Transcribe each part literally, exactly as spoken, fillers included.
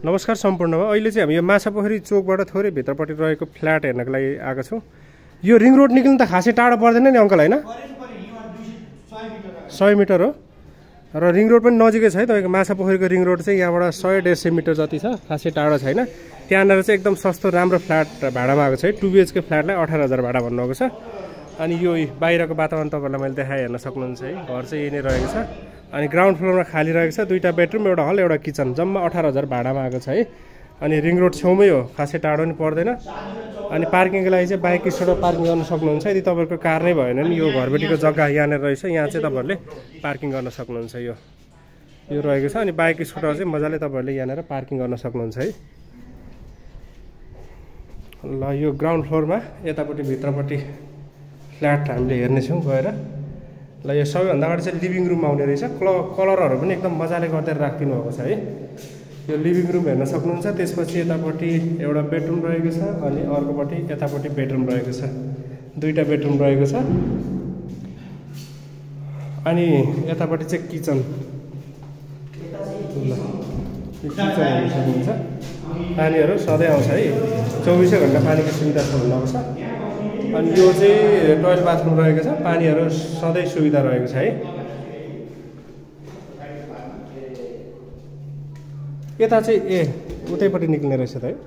नमस्कार सम्पूर्णमा अहिले चाहिँ हामी यो माछापोखरी चोकबाट थोरै भित्रपट्टि रहेको फ्ल्याट हेर्नको लागि आएको छौँ। यो रिङ रोड निक्लिनु त खासै टाढो पर्दैन नि अङ्कल, होइन? सय मिटर हो र रिङ रोड पनि नजिकै छ है। तपाईँको माछापोखरीको रिङ रोड चाहिँ यहाँबाट सय डेढ सय मिटर जति छ, खासै टाढो छैन। त्यहाँनिर चाहिँ एकदम सस्तो राम्रो फ्ल्याट भाडामा आएको छ है। टु बिएचके फ्ल्याटलाई अठार हजार भाडा भन्नुभएको छ। अनि यो बाहिरको वातावरण तपाईँलाई मैले देखाएँ, हेर्न सक्नुहुन्छ है। घर चाहिँ यही नै रहेको छ। अनि ग्राउन्ड फ्लोरमा खाली रहेको छ, दुईवटा बेडरुम एउटा हल एउटा किचन, जम्मा अठार हजार भाडामा आएको छ है। अनि रिङ रोड छेउमै हो, खासै टाढो पनि पर्दैन। अनि पार्किङको लागि चाहिँ बाइक स्टोरमा पार्किङ गर्न सक्नुहुन्छ। यदि तपाईँको कार नै भएन नि यो घरबेटीको जग्गा यहाँनिर रहेछ, यहाँ चाहिँ तपाईँहरूले पार्किङ गर्न सक्नुहुन्छ। यो यो रहेको छ। अनि बाइक स्कुटर चाहिँ मजाले तपाईँहरूले यहाँनिर पार्किङ गर्न सक्नुहुन्छ है। ल यो ग्राउन्ड फ्लोरमा यतापट्टि भित्रपट्टि फ्ल्याट हामीले हेर्नेछौँ गएर। ल यो सबैभन्दा अगाडि चाहिँ लिभिङ रुम आउने रहेछ। क्ल कलरहरू पनि एकदम मजाले गरिदिएर राखिदिनु भएको छ है। यो लिभिङ रुम हेर्न सक्नुहुन्छ। त्यसपछि यतापट्टि एउटा बेडरुम रहेको छ अनि अर्कोपट्टि यतापट्टि बेडरुम रहेको छ, दुईवटा बेडरुम रहेको छ। अनि यतापट्टि चाहिँ किचन, ल यो किचन हेर्न सक्नुहुन्छ। पानीहरू सधैँ आउँछ है, चौबिसै घन्टा पानीको सुविधा छ भन्नुभएको छ। अनि यो चाहिँ टोइलेट बाथरुम रहेको छ, पानीहरू सधैँ सुविधा रहेको छ है। यता चाहिँ ए उतैपट्टि निक्लिने रहेछ त है।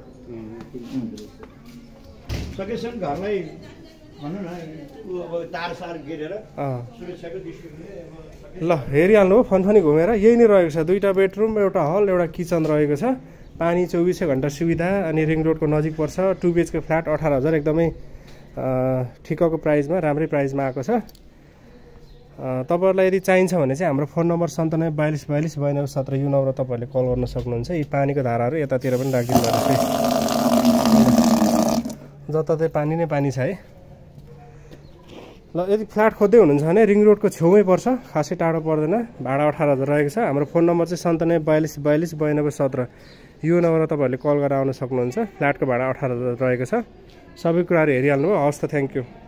सकेसम्म घरलाई भनौँ न अब तार सार गिरेर सुरक्षाको दृष्टिले ल हेरिहाल्नु हो, फनफनी घुमेर। यही नै रहेको छ, दुईवटा बेडरुम एउटा हल एउटा किचन रहेको छ। पानी चौबिसै घन्टा सुविधा। अनि रिङ रोडको नजिक पर्छ। टु बिएचके फ्ल्याट अठार हजार एकदमै ठिकको प्राइसमा, राम्रै प्राइसमा आएको छ। तपाईँहरूलाई यदि चाहिन्छ भने चाहिँ हाम्रो फोन नम्बर सन्तानब्बे बयालिस बयालिस बयानब्बे सत्र यो नम्बर तपाईँहरूले कल गर्न सक्नुहुन्छ। यी पानीको धाराहरू यतातिर पनि राखिदिनु भएको छ, जताततै पानी नै पानी छ है। ल यदि फ्ल्याट खोज्दै हुनुहुन्छ भने रिङ रोडको छेउमै पर्छ, खासै टाढो पर्दैन। भाडा अठार हजार रहेको छ। हाम्रो फोन नम्बर चाहिँ सन्तानब्बे बयालिस बयालिस बयानब्बे सत्र यो नम्बरमा तपाईँहरूले कल गरेर आउन सक्नुहुन्छ। फ्ल्याटको भाडा अठार हजार रहेको छ। सबै कुराहरू हेरिहाल्नु भयो। हवस् त, थ्याङ्क यू।